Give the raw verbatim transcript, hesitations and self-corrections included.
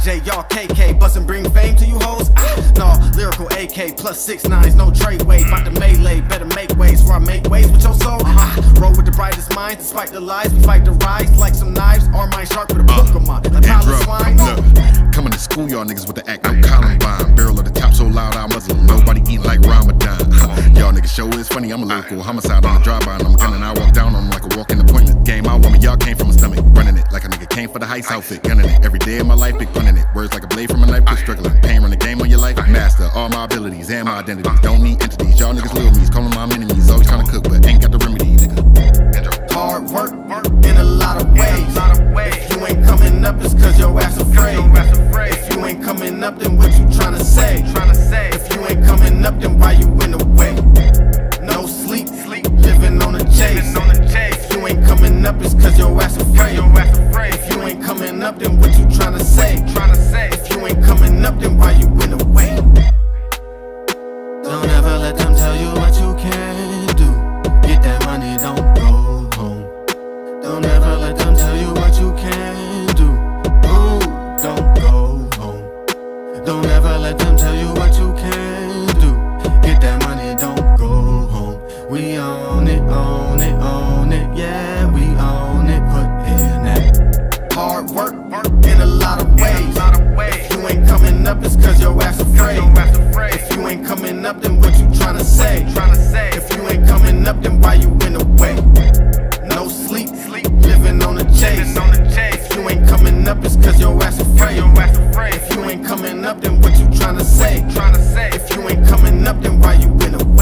J, y'all K K, bust and bring fame to you hoes? Ah, no, lyrical A K, plus six nines, no trade weight. About to melee, better make ways before I make waves with your soul. Ah, roll with the brightest minds, despite the lies, we fight the rise like some knives. Arm mine sharp with a Pokemon, like Hollow Swine. Look, coming to school, y'all niggas with the act like Columbine. Barrel of the top so loud, I muzzle. Nobody eat like Ramadan. Y'all niggas show is funny, I'm a lyrical homicide on the drive-by. And I'm gunning, I walk down on them like a walking appointment. Game out woman, y'all came from a stomach. Running it like a nigga came for the heist outfit. Gunning it every day of my life, big running it. Words like a blade from a knife, quit struggling. Pain run the game on your life. Master all my abilities and my identities. Don't need entities, y'all niggas little me's. Calling my enemies, always trying to cook, but ain't got the remedy, nigga. Hard work in a lot of ways. If you ain't coming up, it's cause your ass afraid. If you ain't coming up, then what you tryna say? If you ain't coming up, then why you in the way? No sleep, living on a chase. If you ain't coming up, it's cause your ass afraid. If you ain't coming up, then what you tryna say? If you ain't coming up, then why you in the way? Don't ever let them tell you what you can do. Get that money, don't go home. Don't ever let them tell you what you can do. Ooh, don't go home. Don't ever let them tell you what you can do. Get that money, don't go home. We own it, own it, own it, yeah, we own it, put in that hard work in a lot of ways. If you ain't coming up, it's cause your ass afraid. If you ain't coming up, then what you tryna say? If you ain't coming up, then why you in the way? No sleep, living on a chase. If you ain't coming up, it's cause your ass afraid. If you ain't coming up, then what you tryna say? If you ain't coming up, then why you in the way?